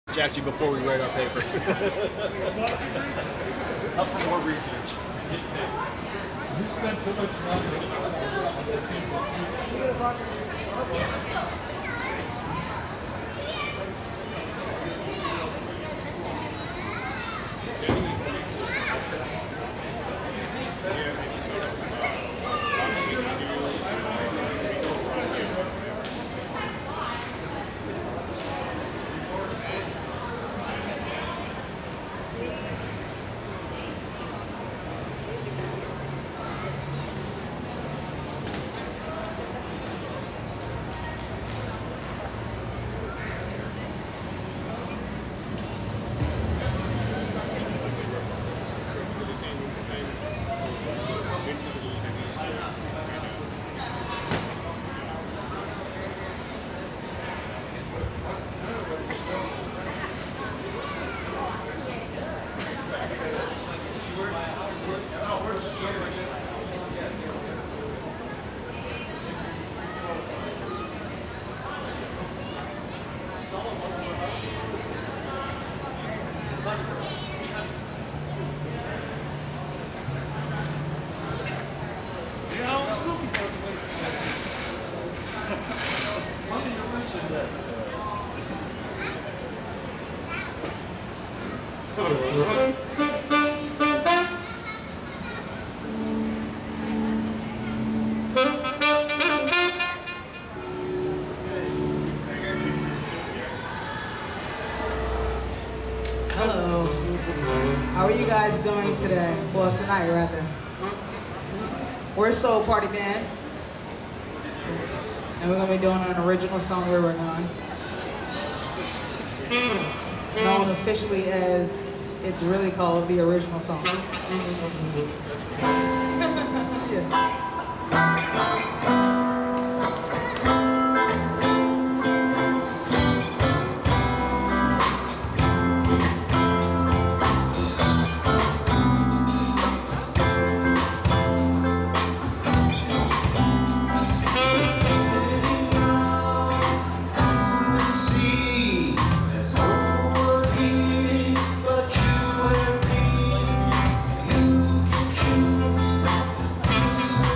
Jack you before we write our paper. Up for more research. You spent so much money. Hello. How are you guys doing today? Well, tonight, rather. We're Soul Party Band. And we're going to be doing an original song we're working on. Known officially as, it's really called The Original Song. Yeah. But you and me, you can choose.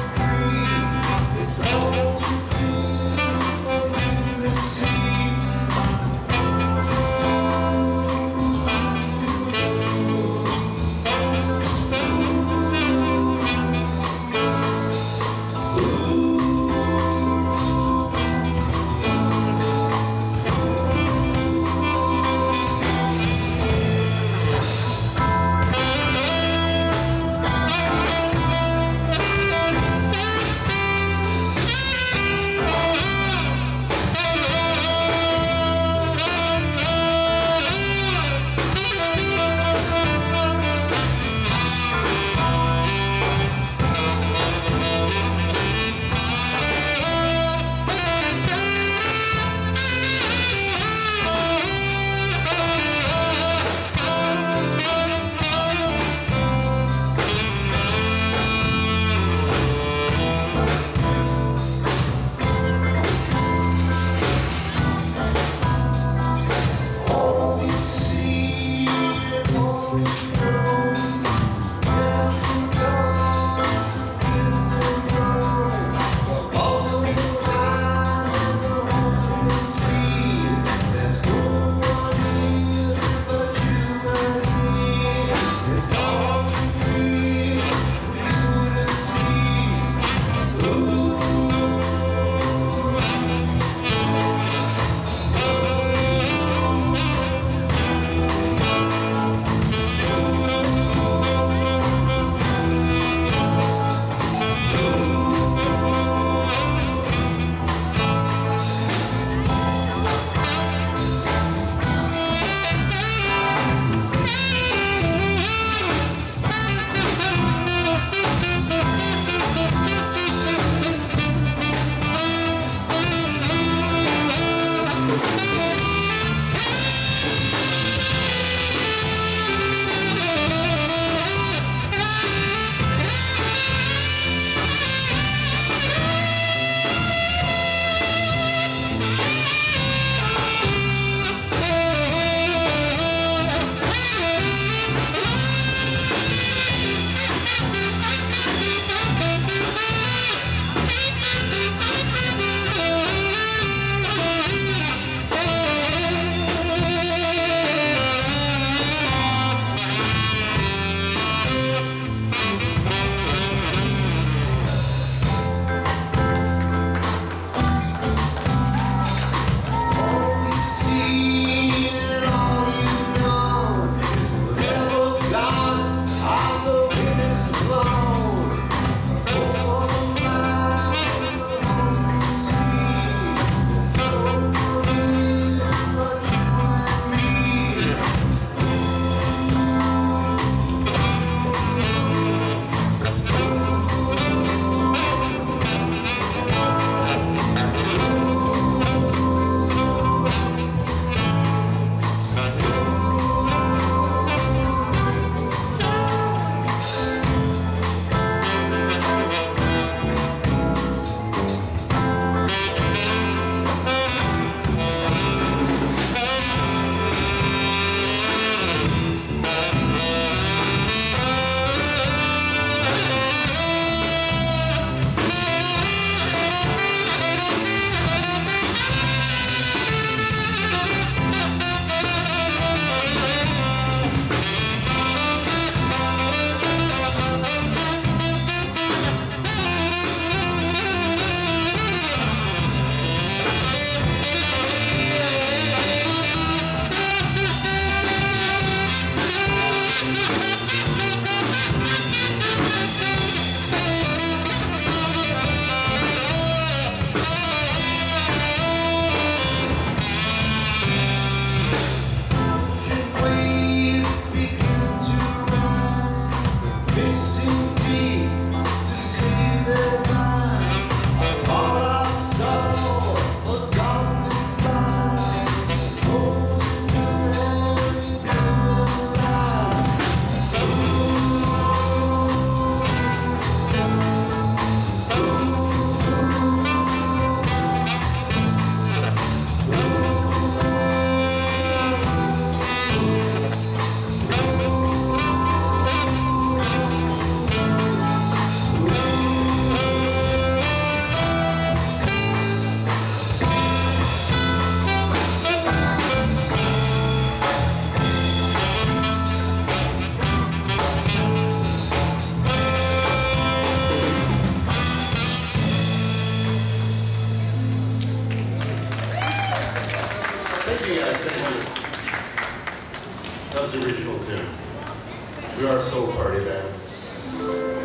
That's the original tune. We are a soul party band.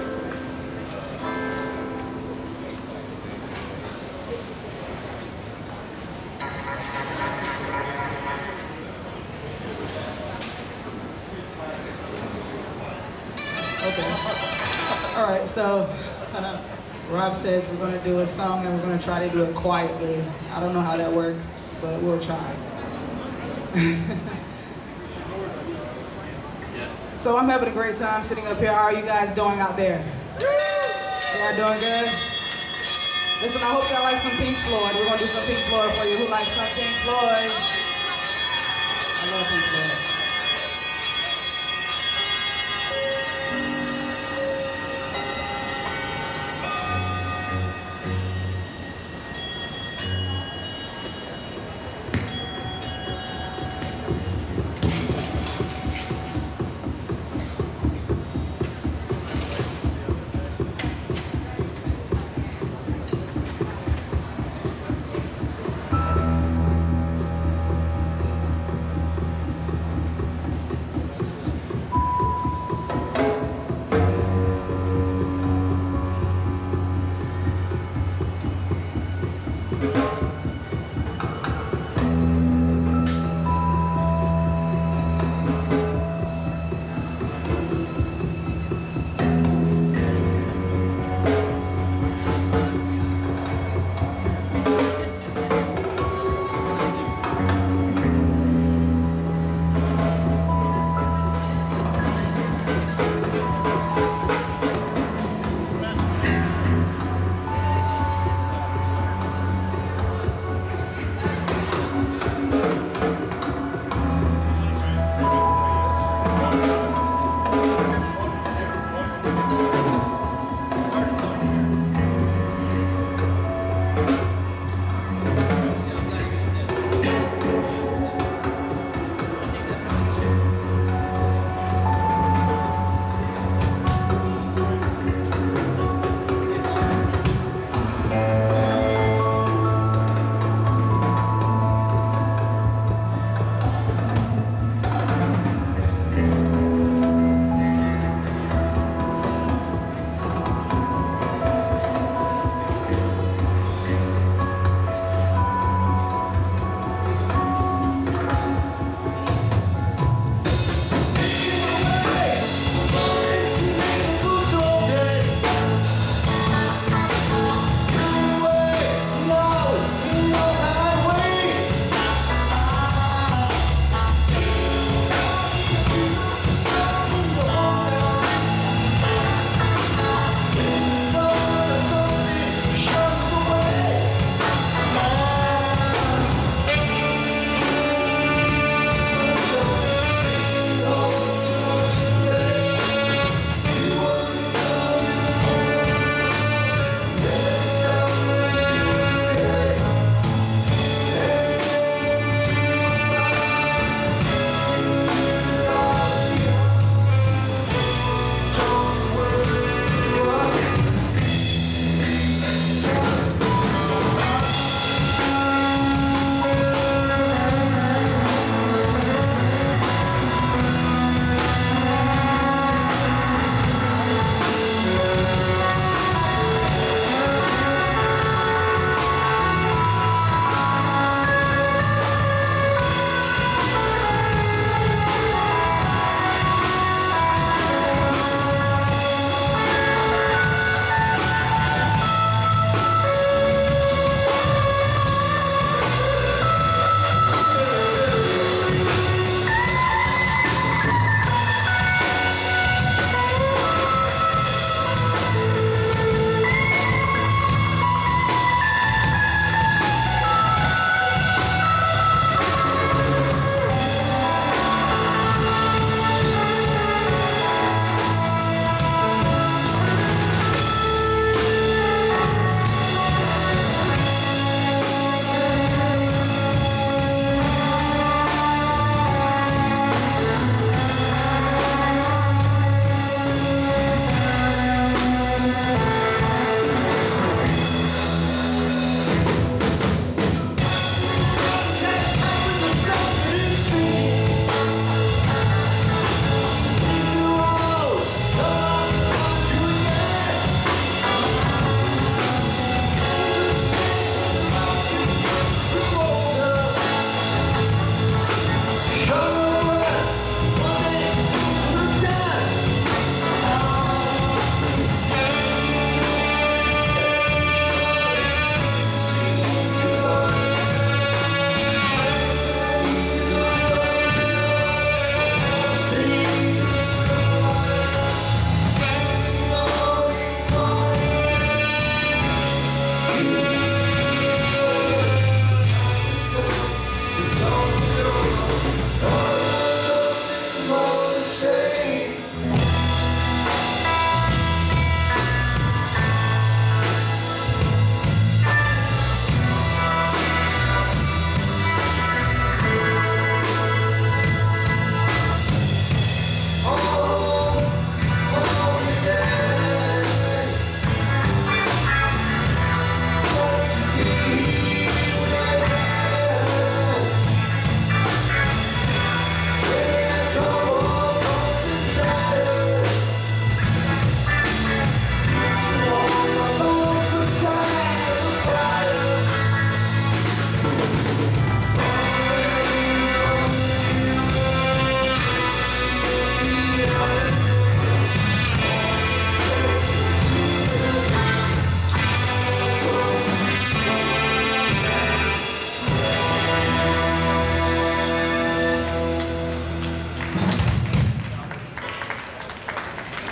Okay. All right, so Rob says we're going to do a song and we're going to try to do it quietly. I don't know how that works, but we'll try. So I'm having a great time sitting up here. How are you guys doing out there? Y'all doing good? Listen, I hope y'all like some Pink Floyd. We're going to do some Pink Floyd for you. Who likes some Pink Floyd? I love Pink Floyd.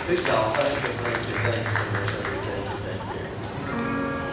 Big doll, thank you, thank you, thank you so much, Eddie. Thank you, thank you.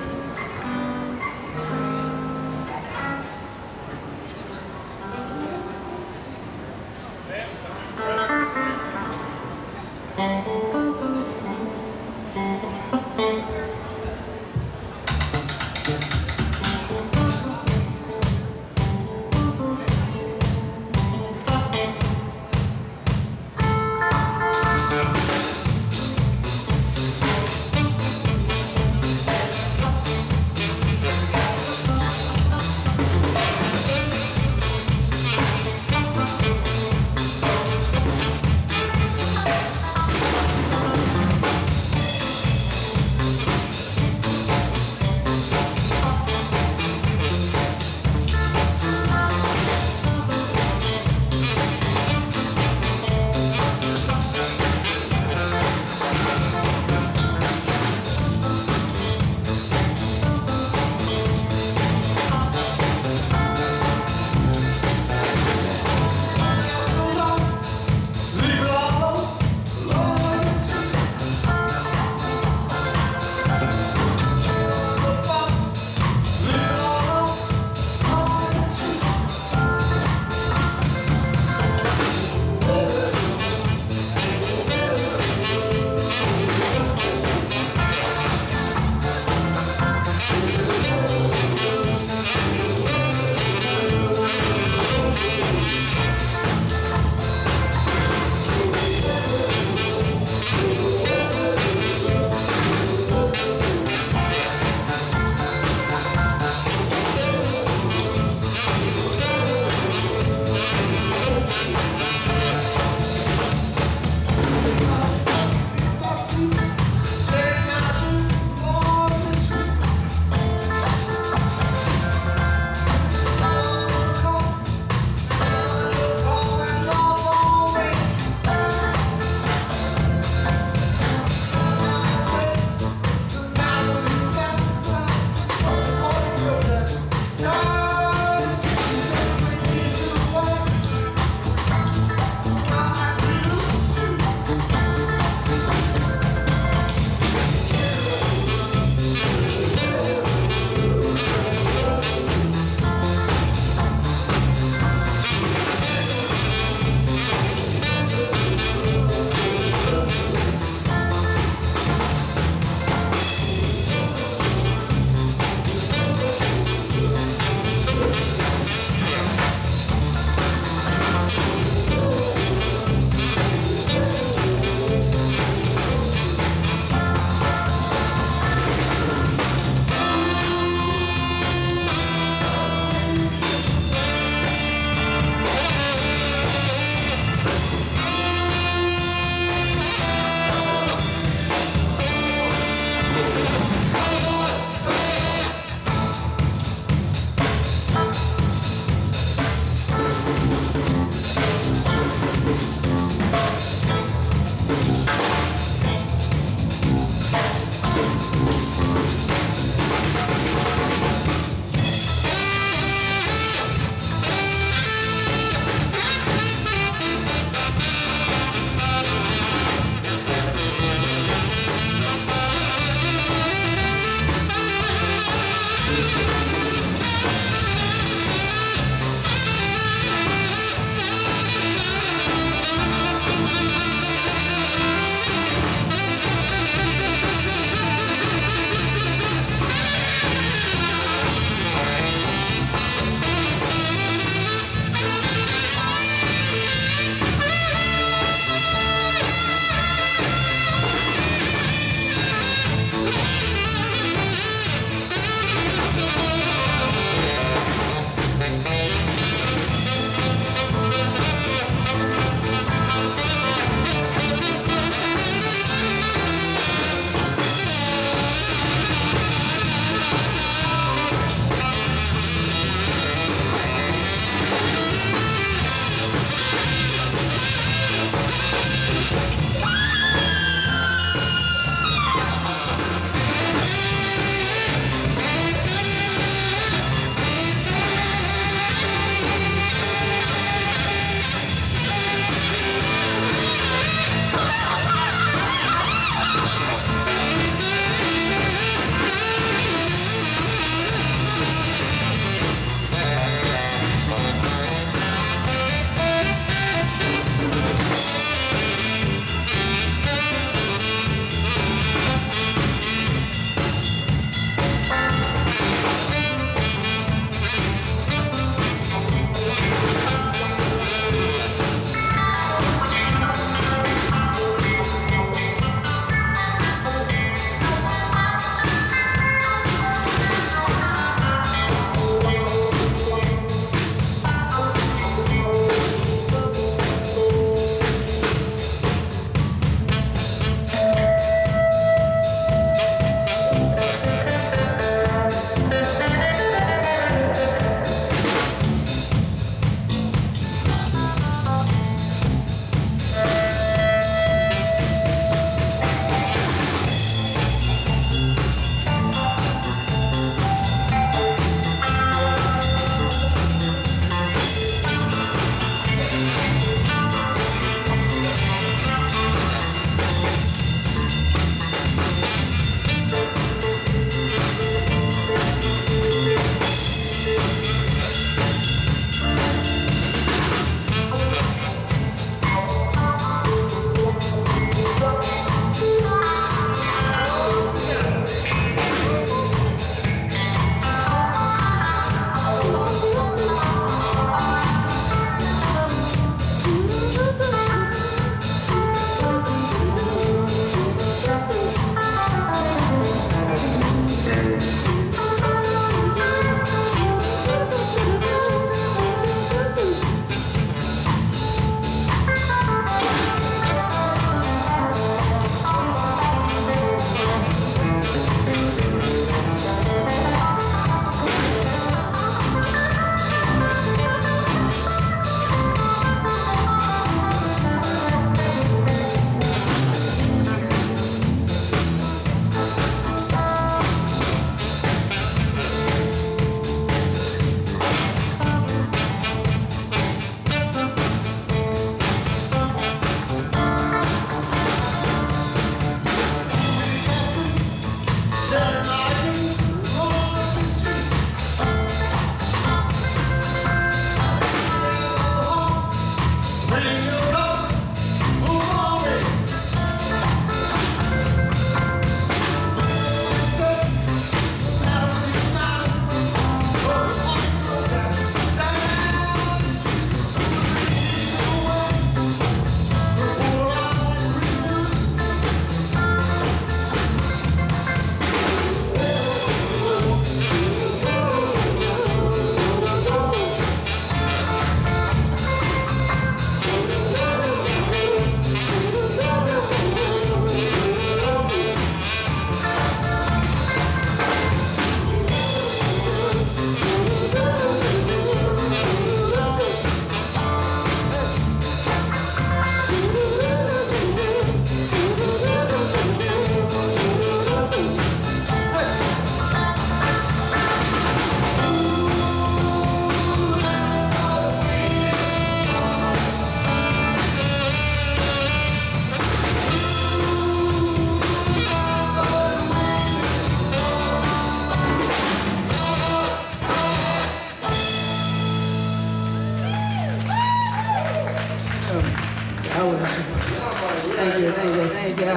Thank you.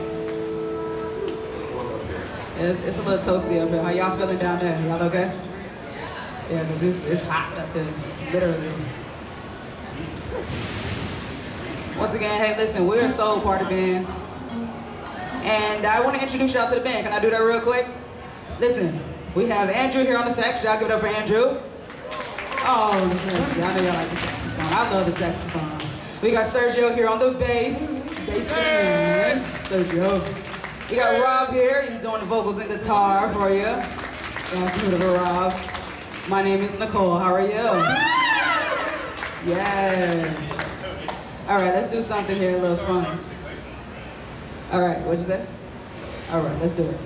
It's a little toasty up here. How y'all feeling down there? Y'all okay? Yeah, because it's hot up here, literally. Once again, hey, listen, we're a soul party band. And I want to introduce y'all to the band. Can I do that real quick? Listen, we have Andrew here on the sax. Y'all give it up for Andrew. Oh, the sax. Y'all know y'all like the saxophone. I love the saxophone. We got Sergio here on the bass. Bassman. Sergio. We got Rob here. He's doing the vocals and guitar for you. Yeah, give it up for Rob. My name is Nicole. How are you? Yes. All right, let's do something here, a little fun. All right, what'd you say? All right, let's do it.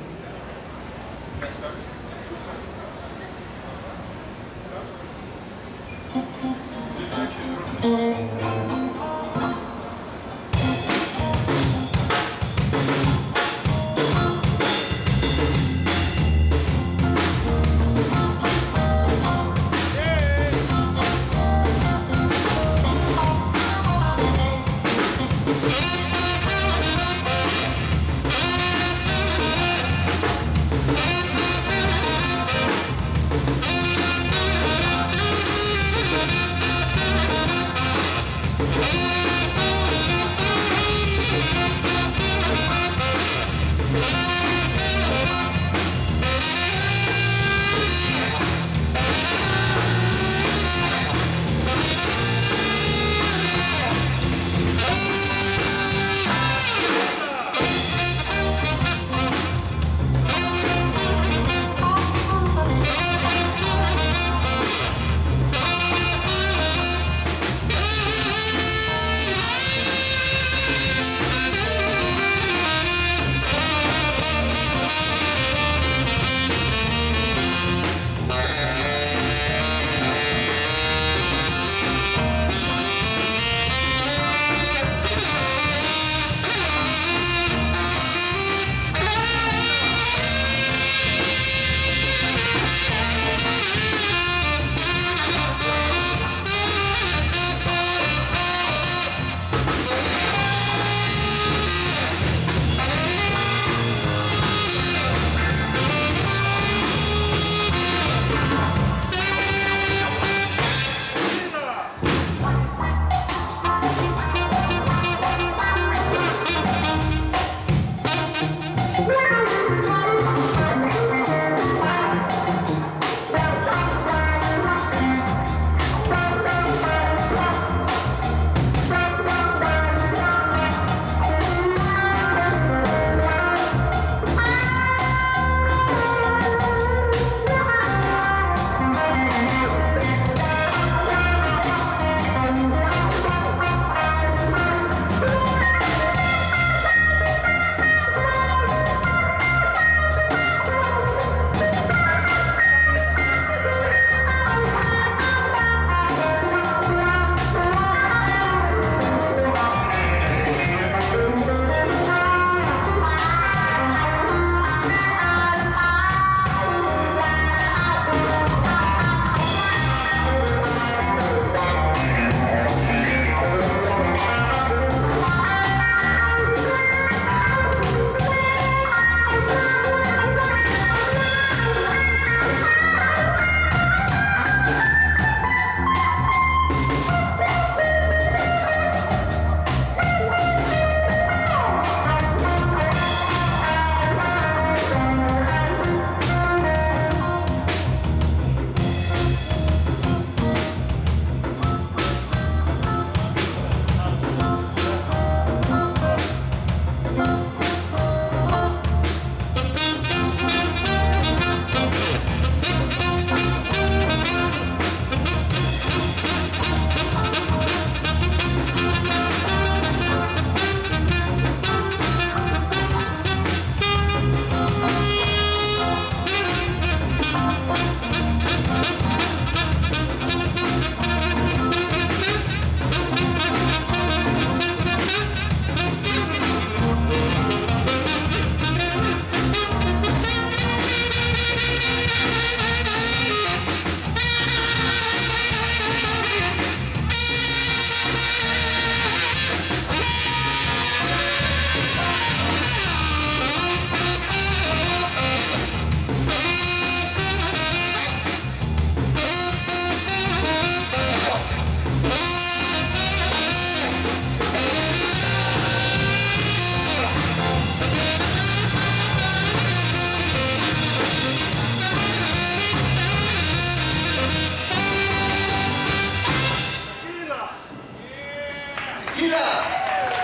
Gila.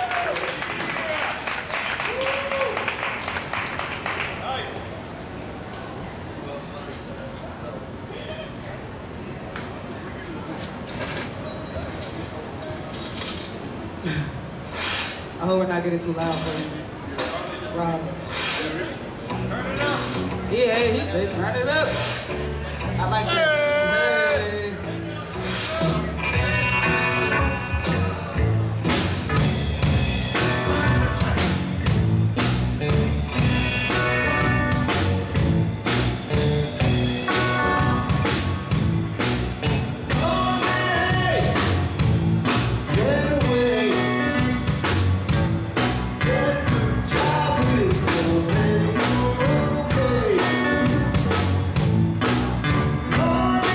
I hope we're not getting too loud for you, Rob. Yeah, he said turn it up. I like that. Hey. Oh,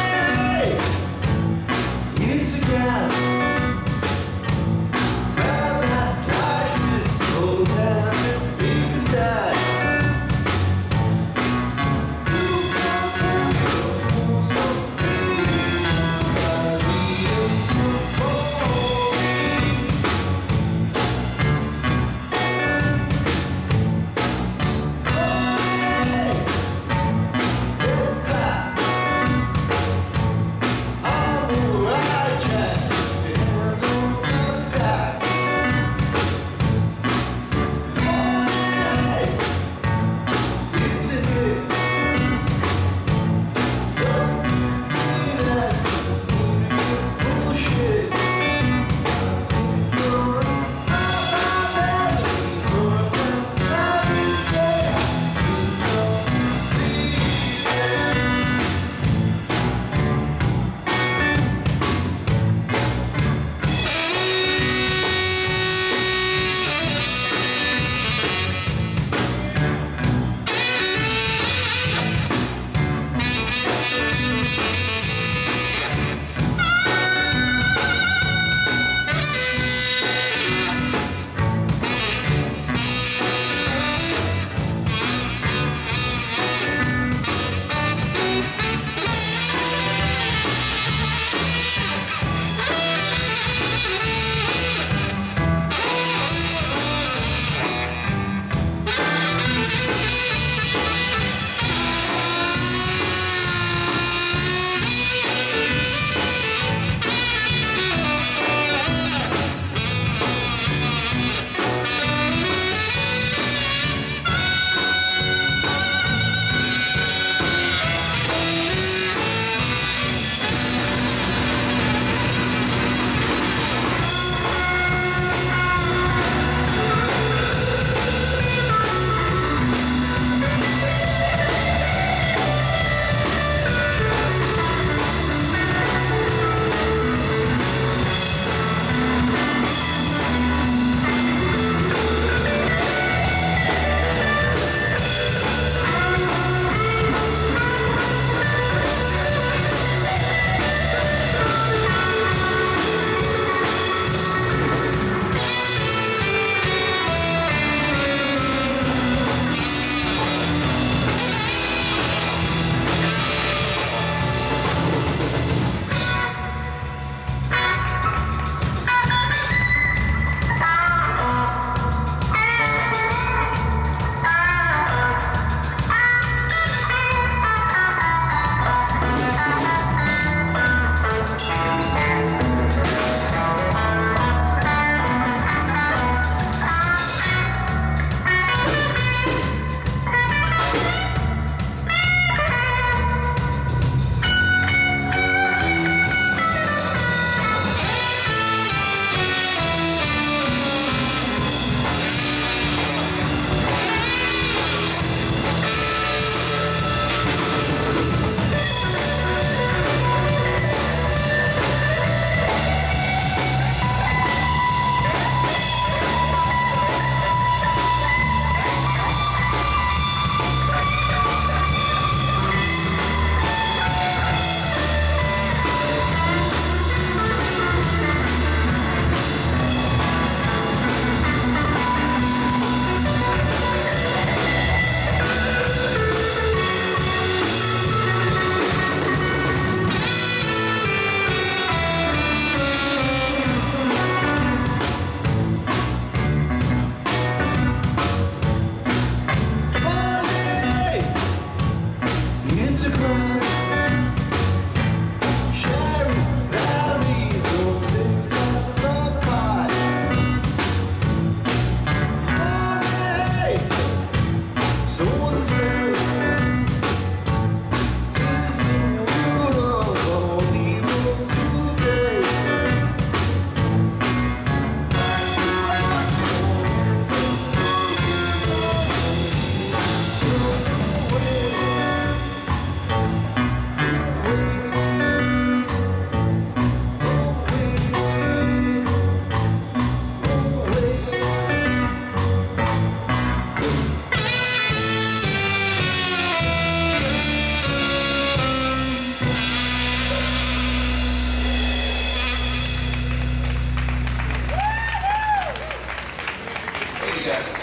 you guys.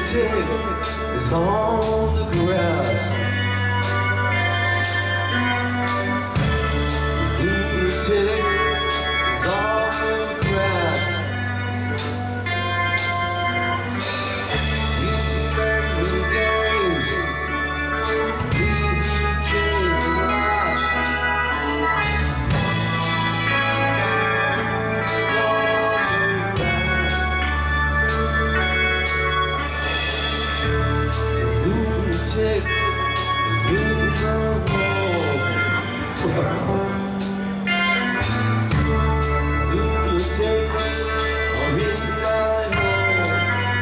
lunatic is on the grass. Lunatic is on the grass. Memory games, easy chains and life. Lunatic is in the wall. Lunatics are in my home.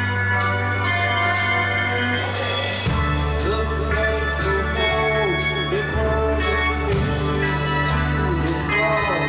The painful walls, they fall the faces to the wall.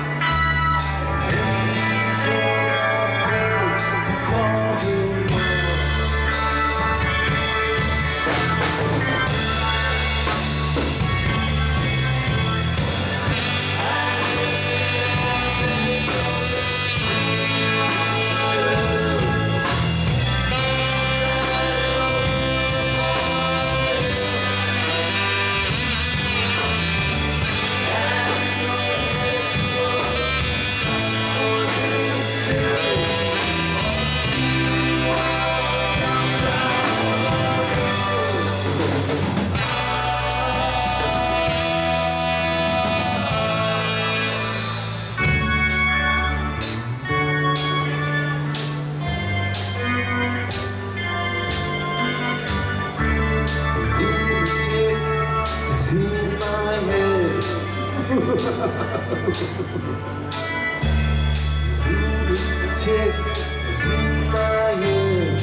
It's in my head. Lunatic is in my head.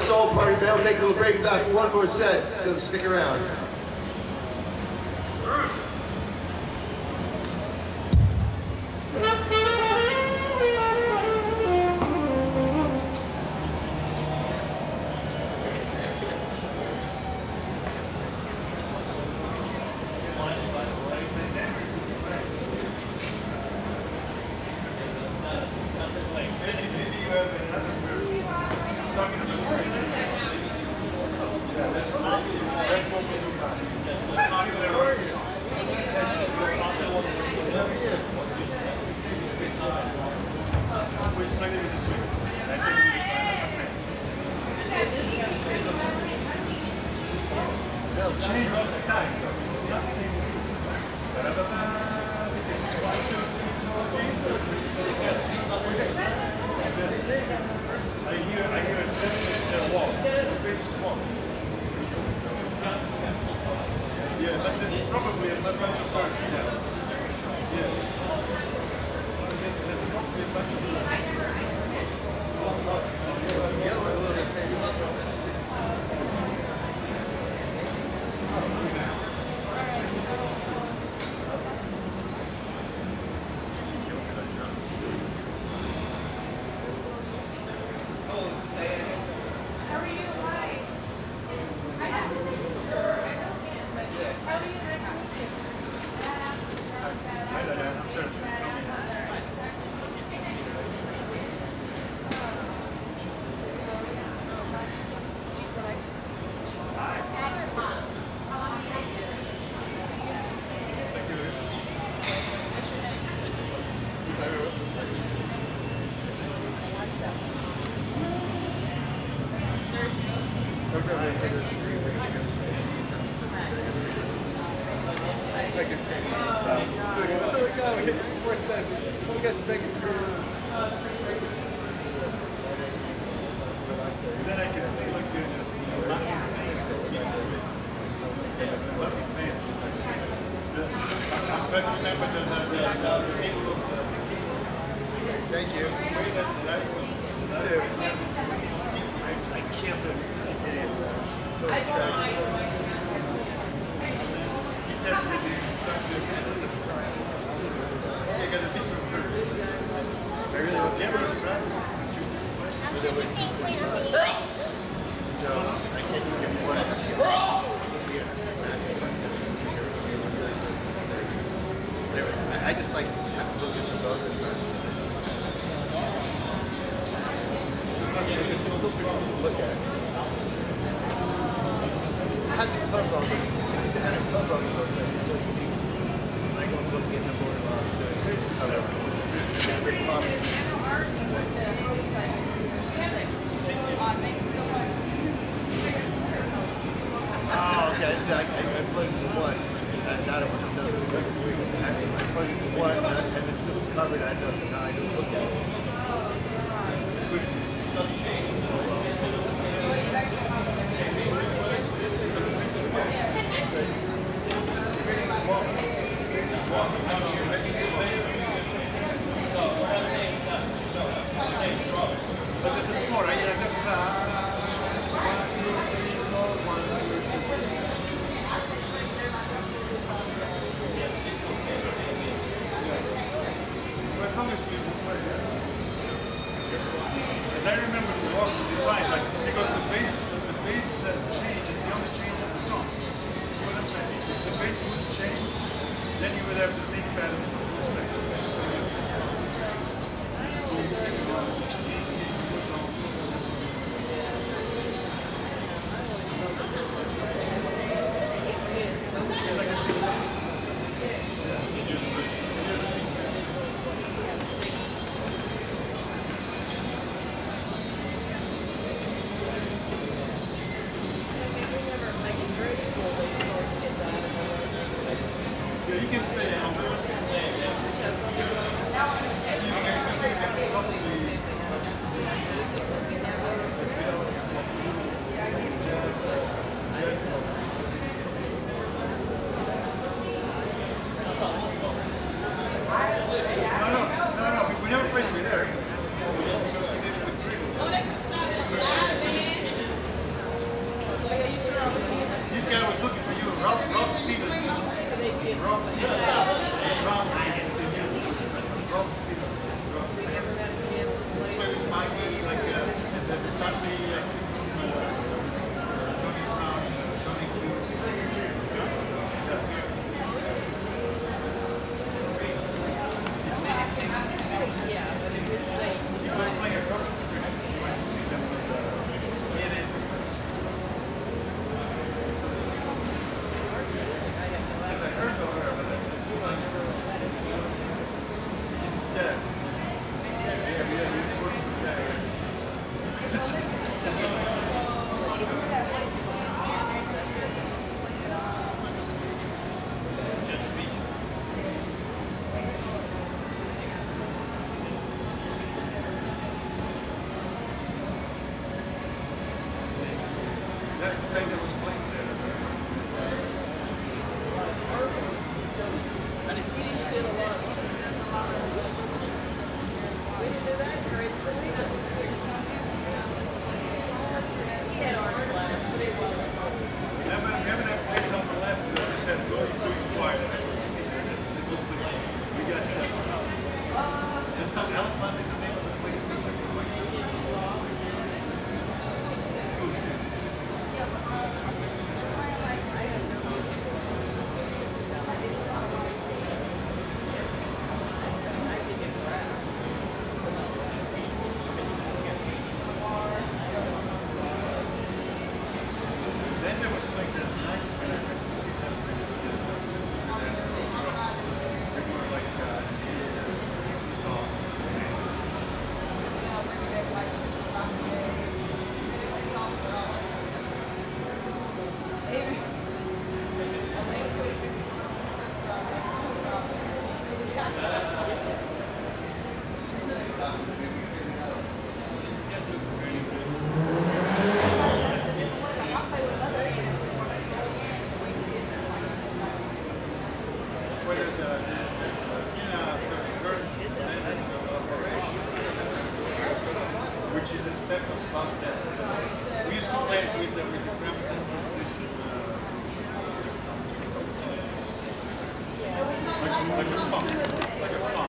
soul party band. We'll take a little break back for one more set. So stick around. Thank you. I can't believe I just like have to look at the boat. It's still pretty cool to look at. I had the cover on it. If it had a cover on the boat, so I could really see. I was looking at the board while I was doing it. Yeah, great talk. Oh, okay. I plugged it to one. Not a one. I plugged it to one, and it's still covered. I know, so now I don't look at it. But this is four, right? As long as we record that. As I remember, the walk was defined, like, because the bass change is the only change of the song. That's what I'm saying. If the bass wouldn't change, then you would have the same pattern for the whole section. You can say it. No, we never played with there. That's the thing that was playing there. Remember that place on the left that just had doors quiet? We got that. There's some elephant in the name of the place. Then there was like that night when I could see them. They were like 60 tall. Which is a step above that. We used to play it with the Grand Central Station. Like a funk.